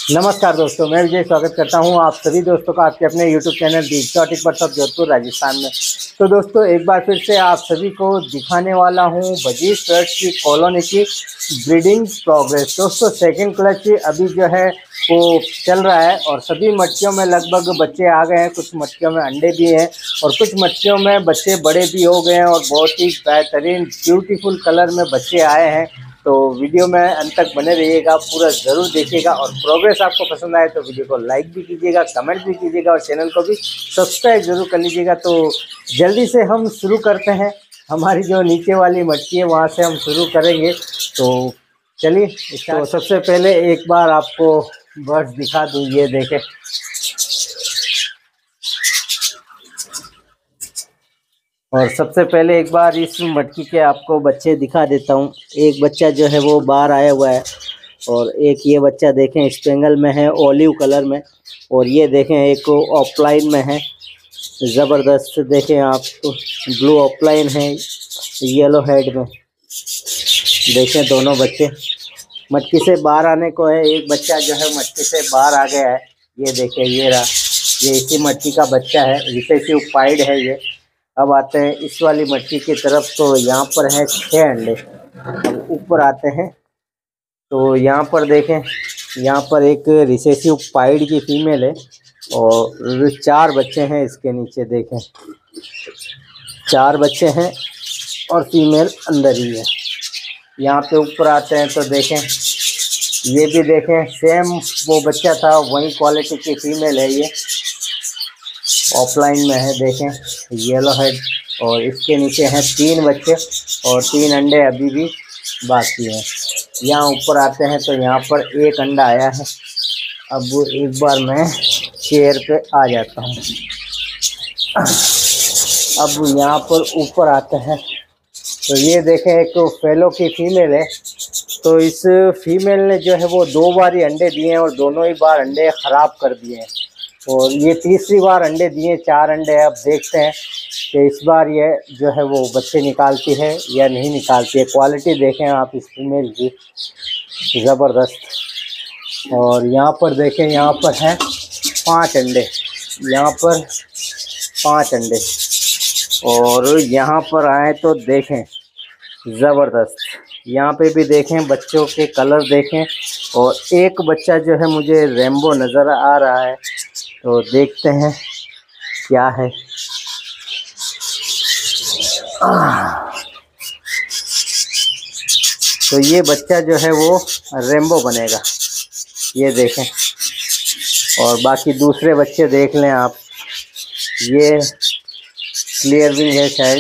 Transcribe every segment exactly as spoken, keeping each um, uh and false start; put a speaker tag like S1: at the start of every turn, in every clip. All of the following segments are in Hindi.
S1: नमस्कार दोस्तों, मैं विजय स्वागत करता हूं आप सभी दोस्तों का आपके अपने YouTube channel the exotic birds of Jodhpur Rajasthan में। तो दोस्तों एक बार फिर से आप सभी को दिखाने वाला हूं बजीज बर्ड्स की कॉलोनी की ब्रीडिंग प्रोग्रेस। दोस्तों सेकंड क्लच अभी जो है वो चल रहा है और सभी मटकियों में लगभग बच्चे आ गए हैं। कुछ मटकियों में अंडे भी हैं और कुछ मटकियों में बच्चे बड़े भी हो गए हैं और बहुत ही बेहतरीन ब्यूटीफुल कलर में बच्चे आए हैं। तो वीडियो में अंत तक बने रहिएगा, पूरा ज़रूर देखिएगा और प्रोग्रेस आपको पसंद आए तो वीडियो को लाइक भी कीजिएगा, कमेंट भी कीजिएगा और चैनल को भी सब्सक्राइब जरूर कर लीजिएगा। तो जल्दी से हम शुरू करते हैं। हमारी जो नीचे वाली मटकी है वहाँ से हम शुरू करेंगे। तो चलिए, तो सबसे पहले एक बार आपको बर्ड्स दिखा दूँ। ये देखें, और सबसे पहले एक बार इस मटकी के आपको बच्चे दिखा देता हूँ। एक बच्चा जो है वो बाहर आया हुआ है और एक ये बच्चा देखें स्पेंगल में है, ओलिव कलर में, और ये देखें एक ऑफलाइन में है। ज़बरदस्त देखें आप, ब्लू ऑफलाइन है येलो हेड में। देखें दोनों बच्चे मटकी से बाहर आने को है। एक बच्चा जो है मटकी से बाहर आ गया है। ये देखें, ये रहा, ये इसी मटकी का बच्चा है, रिसेसिव पाइड है ये। अब आते हैं इस वाली मटकी की तरफ। तो यहाँ पर है छः अंडे। अब ऊपर आते हैं तो यहाँ पर देखें, यहाँ पर एक रिसेसिव पाइड की फीमेल है और चार बच्चे हैं इसके नीचे। देखें चार बच्चे हैं और फीमेल अंदर ही है। यहाँ पे ऊपर आते हैं तो देखें, ये भी देखें सेम वो बच्चा था, वही क्वालिटी की फीमेल है। ये ऑफलाइन में है, देखें येलो हेड, और इसके नीचे हैं तीन बच्चे और तीन अंडे अभी भी बाकी हैं। यहाँ ऊपर आते हैं तो यहाँ पर एक अंडा आया है। अब एक बार मैं चेयर पे आ जाता हूँ। अब यहाँ पर ऊपर आते हैं तो ये देखें एक फेलो की फीमेल है। तो इस फीमेल ने जो है वो दो बार ही अंडे दिए हैं और दोनों ही बार अंडे ख़राब कर दिए हैं और ये तीसरी बार अंडे दिए, चार अंडे। अब देखते हैं कि इस बार ये जो है वो बच्चे निकालती है या नहीं निकालती है। क्वालिटी देखें आप इस फीमेल की, ज़बरदस्त। और यहाँ पर देखें, यहाँ पर हैं पांच अंडे, यहाँ पर पांच अंडे, और यहाँ पर आए तो देखें ज़बरदस्त। यहाँ पे भी देखें बच्चों के कलर देखें, और एक बच्चा जो है मुझे रेम्बो नज़र आ रहा है। तो देखते हैं क्या है। तो ये बच्चा जो है वो रेम्बो बनेगा, ये देखें। और बाकी दूसरे बच्चे देख लें आप, ये क्लियर विंग है शायद,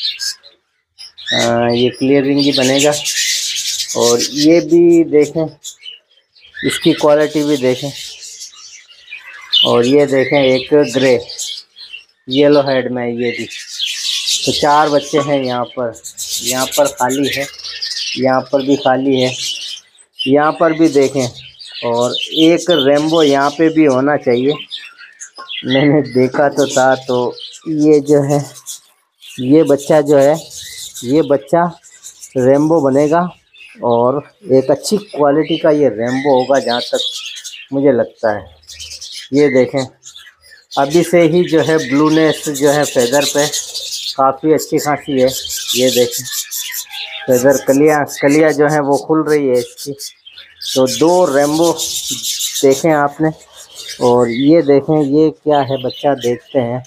S1: आ, ये क्लियर विंग ही बनेगा। और ये भी देखें, इसकी क्वालिटी भी देखें। और ये देखें एक ग्रे येलो हेड में, ये भी। तो चार बच्चे हैं यहाँ पर। यहाँ पर खाली है, यहाँ पर भी खाली है, यहाँ पर भी देखें। और एक रेम्बो यहाँ पे भी होना चाहिए, मैंने देखा तो था। तो ये जो है, ये बच्चा जो है, ये बच्चा रेम्बो बनेगा और एक अच्छी क्वालिटी का ये रेम्बो होगा जहाँ तक मुझे लगता है। ये देखें अभी से ही जो है ब्लूनेस जो है फेदर पे काफ़ी अच्छी खासी है। ये देखें फेदर, कलियाँ कलियाँ जो हैं वो खुल रही है इसकी। तो दो रेम्बो देखें आपने। और ये देखें, ये क्या है बच्चा, देखते हैं।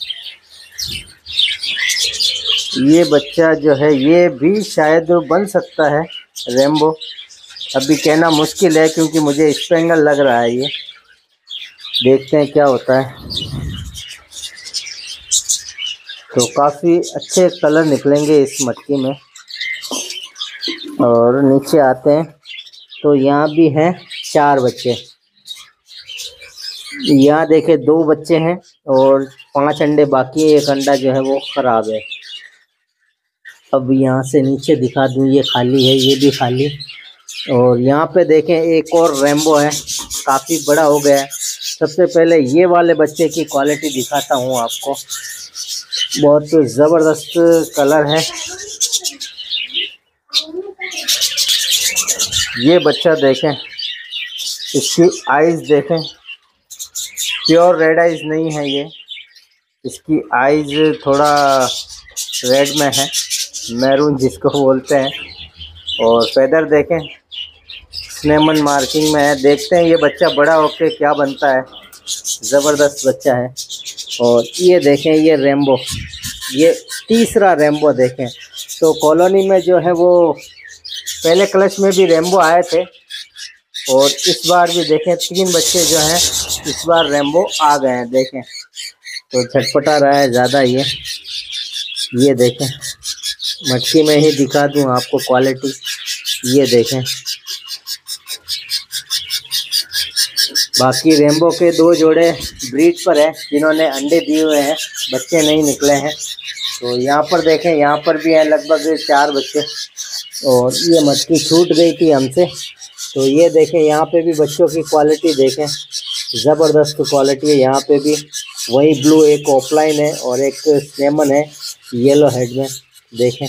S1: ये बच्चा जो है ये भी शायद बन सकता है रेम्बो, अभी कहना मुश्किल है क्योंकि मुझे स्पेंगल लग रहा है ये। देखते हैं क्या होता है। तो काफ़ी अच्छे कलर निकलेंगे इस मटकी में। और नीचे आते हैं तो यहाँ भी हैं चार बच्चे। यहाँ देखें दो बच्चे हैं और पांच अंडे बाकी है। एक अंडा जो है वो ख़राब है। अब यहाँ से नीचे दिखा दूँ, ये खाली है, ये भी खाली। और यहाँ पे देखें एक और रेम्बो है, काफ़ी बड़ा हो गया है। सबसे पहले ये वाले बच्चे की क्वालिटी दिखाता हूँ आपको, बहुत ज़बरदस्त कलर है। ये बच्चा देखें, इसकी आइज़ देखें, प्योर रेड आइज़ नहीं है ये, इसकी आइज़ थोड़ा रेड में है, मैरून जिसको बोलते हैं। और फेदर देखें, स्नेमन मार्किंग में है। देखते हैं ये बच्चा बड़ा होके क्या बनता है। ज़बरदस्त बच्चा है। और ये देखें, ये रेम्बो, ये तीसरा रेम्बो देखें। तो कॉलोनी में जो है वो पहले क्लच में भी रेम्बो आए थे, और इस बार भी देखें तीन बच्चे जो हैं इस बार रेम्बो आ गए हैं। देखें तो छटपटा रहा है ज़्यादा ये ये देखें, मटकी में ही दिखा दूँ आपको क्वालिटी। ये देखें, बाकी रेम्बो के दो जोड़े ब्रीड पर है जिन्होंने अंडे दिए हुए हैं, बच्चे नहीं निकले हैं। तो यहाँ पर देखें, यहाँ पर भी हैं लगभग चार बच्चे। और ये मटकी छूट गई थी हमसे, तो ये देखें यहाँ पे भी बच्चों की क्वालिटी देखें, ज़बरदस्त क्वालिटी है। यहाँ पे भी वही ब्लू एक ऑफलाइन है और एक स्नेमन है येलो हेड में। देखें,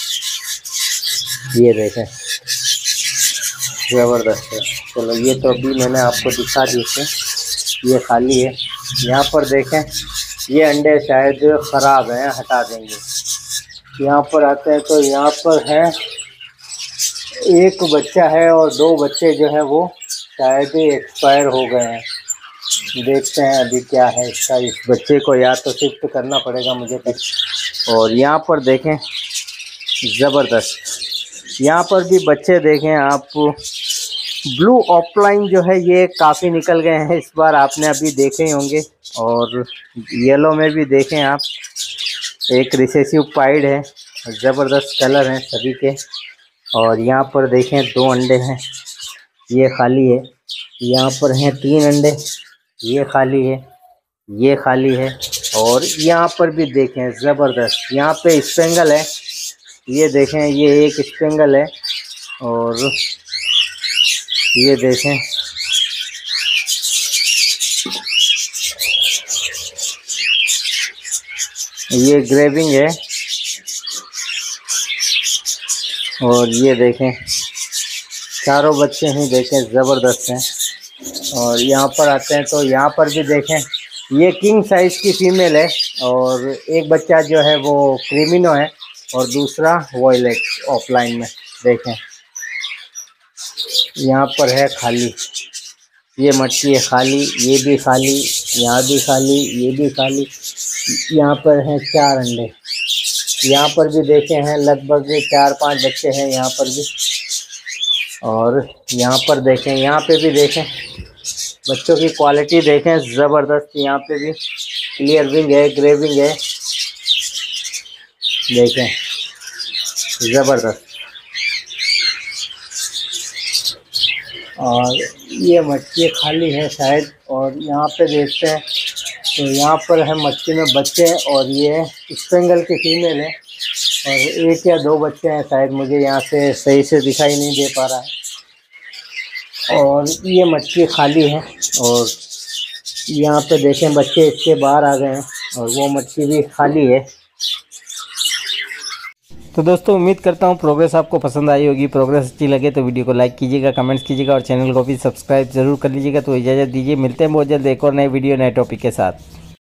S1: ये देखें, ज़बरदस्त है। चलो ये तो अभी मैंने आपको दिखा दिए थे, ये खाली है। यहाँ पर देखें, ये अंडे शायद ख़राब हैं, हटा देंगे। यहाँ पर आते हैं तो यहाँ पर है एक बच्चा है और दो बच्चे जो हैं वो शायद एक्सपायर हो गए हैं। देखते हैं अभी क्या है इसका। इस बच्चे को या तो शिफ्ट करना पड़ेगा मुझे तक। और यहाँ पर देखें, ज़बरदस्त, यहाँ पर भी बच्चे देखें आप। ब्लू ऑफलाइन जो है ये काफ़ी निकल गए हैं इस बार, आपने अभी देखे ही होंगे। और येलो में भी देखें आप, एक रिसेसिव पाइड है, ज़बरदस्त कलर हैं सभी के। और यहाँ पर देखें दो अंडे हैं, ये खाली है। यहाँ पर हैं तीन अंडे, ये खाली है, ये खाली है। और यहाँ पर भी देखें ज़बरदस्त, यहाँ पे स्पेंगल है, ये देखें, ये एक स्पेंगल है। और ये देखें, ये ग्रेविंग है। और ये देखें, चारों बच्चे ही देखें ज़बरदस्त हैं। और यहाँ पर आते हैं तो यहाँ पर भी देखें, ये किंग साइज़ की फ़ीमेल है और एक बच्चा जो है वो क्रीमिनो है और दूसरा वॉयलेट ऑफलाइन में। देखें यहाँ पर है खाली, ये मटकी है खाली, ये भी खाली, यहाँ भी खाली, ये भी खाली। यहाँ पर हैं चार अंडे, यहाँ पर भी देखे हैं लगभग चार पांच बच्चे हैं यहाँ पर भी। और यहाँ पर देखें, यहाँ पे भी देखें, बच्चों की क्वालिटी देखें, ज़बरदस्त। यहाँ पे भी क्लियर विंग है, ग्रेविंग है, देखें ज़बरदस्त। और ये मटकी खाली है शायद। और यहाँ पे देखते हैं तो यहाँ पर है मटकी में बच्चे, और ये स्पेंगल की फीमेल है और एक या दो बच्चे हैं शायद, मुझे यहाँ से सही से दिखाई नहीं दे पा रहा है। और ये मटकी खाली है और यहाँ पे देखें बच्चे इसके बाहर आ गए हैं और वो मटकी भी खाली है। तो दोस्तों उम्मीद करता हूँ प्रोग्रेस आपको पसंद आई होगी। प्रोग्रेस अच्छी लगे तो वीडियो को लाइक कीजिएगा, कमेंट्स कीजिएगा और चैनल को भी सब्सक्राइब जरूर कर लीजिएगा। तो इजाज़त दीजिए, मिलते हैं बहुत जल्द एक और नए वीडियो नए टॉपिक के साथ।